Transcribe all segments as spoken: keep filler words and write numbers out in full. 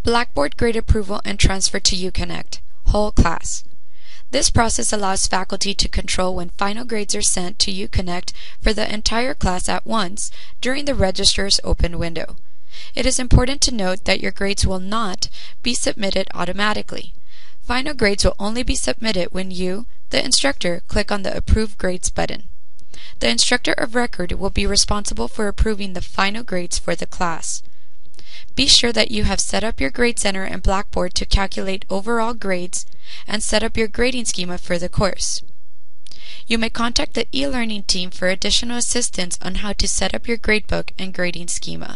Blackboard grade approval and transfer to Uconnect, whole class. This process allows faculty to control when final grades are sent to Uconnect for the entire class at once during the registrar's open window. It is important to note that your grades will not be submitted automatically. Final grades will only be submitted when you, the instructor, click on the Approve Grades button. The instructor of record will be responsible for approving the final grades for the class. Be sure that you have set up your Grade Center in Blackboard to calculate overall grades and set up your grading schema for the course. You may contact the e-learning team for additional assistance on how to set up your gradebook and grading schema.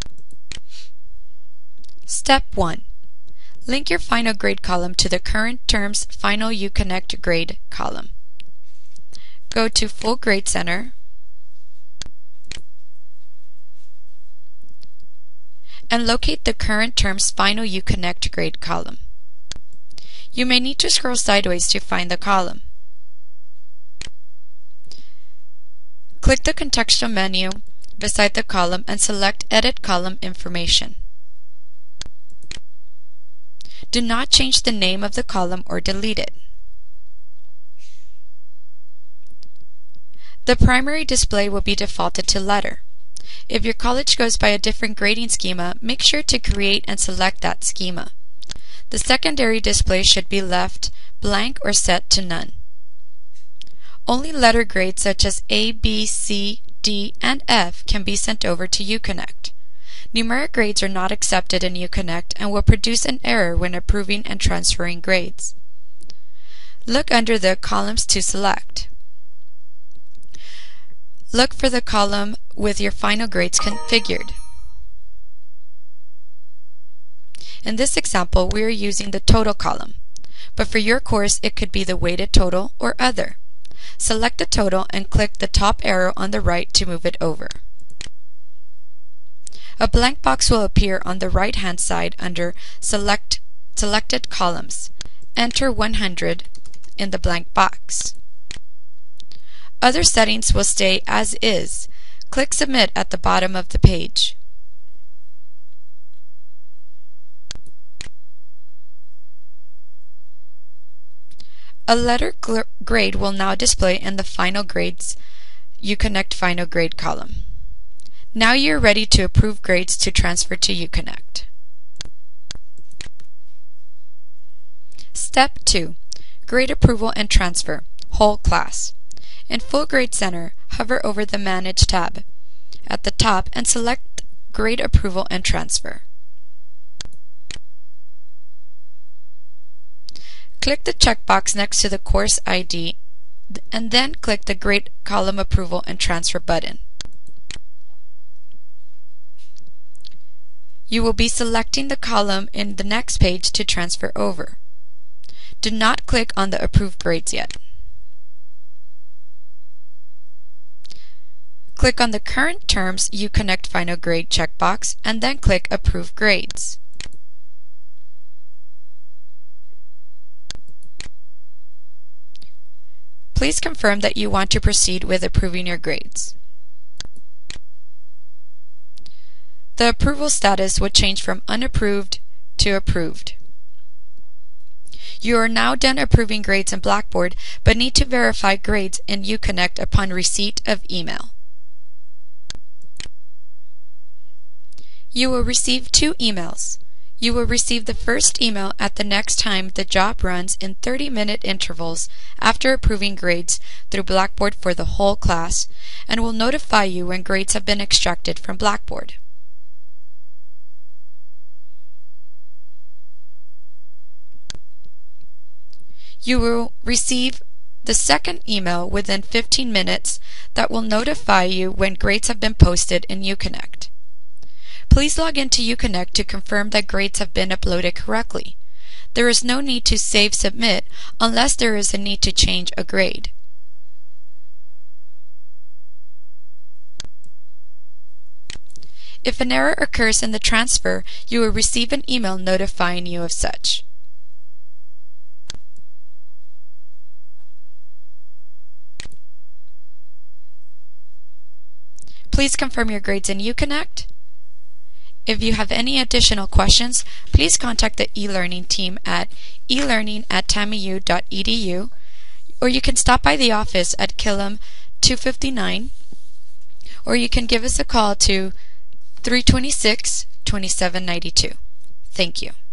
Step one. Link your final grade column to the current term's final Uconnect grade column. Go to Full Grade Center and locate the current term's final Uconnect grade column. You may need to scroll sideways to find the column. Click the contextual menu beside the column and select Edit Column Information. Do not change the name of the column or delete it. The primary display will be defaulted to letter. If your college goes by a different grading schema, make sure to create and select that schema. The secondary display should be left blank or set to none. Only letter grades such as A, B, C, D, and F can be sent over to Uconnect. Numeric grades are not accepted in Uconnect and will produce an error when approving and transferring grades. Look under the columns to select. Look for the column with your final grades configured. In this example, we are using the total column, but for your course it could be the weighted total or other. Select the total and click the top arrow on the right to move it over. A blank box will appear on the right-hand side under Select Selected Columns. Enter one hundred in the blank box. Other settings will stay as is. Click Submit at the bottom of the page. A letter grade will now display in the Final Grades Uconnect Final Grade column. Now you are ready to approve grades to transfer to Uconnect. Step two. Grade Approval and Transfer, whole class. In Full Grade Center, hover over the Manage tab at the top and select Grade Approval and Transfer. Click the checkbox next to the course I D and then click the Grade Column Approval and Transfer button. You will be selecting the column in the next page to transfer over. Do not click on the Approved Grades yet. Click on the Current Terms Uconnect Final Grade checkbox and then click Approve Grades. Please confirm that you want to proceed with approving your grades. The approval status would change from unapproved to approved. You are now done approving grades in Blackboard, but need to verify grades in Uconnect upon receipt of email. You will receive two emails. You will receive the first email at the next time the job runs in thirty minute intervals after approving grades through Blackboard for the whole class, and will notify you when grades have been extracted from Blackboard. You will receive the second email within fifteen minutes that will notify you when grades have been posted in Uconnect. Please log into Uconnect to confirm that grades have been uploaded correctly. There is no need to save submit unless there is a need to change a grade. If an error occurs in the transfer, you will receive an email notifying you of such. Please confirm your grades in Uconnect. If you have any additional questions, please contact the e-learning team at e learning at tamiu dot e d u, or you can stop by the office at Killam two fifty-nine, or you can give us a call to three two six, two seven nine two. Thank you.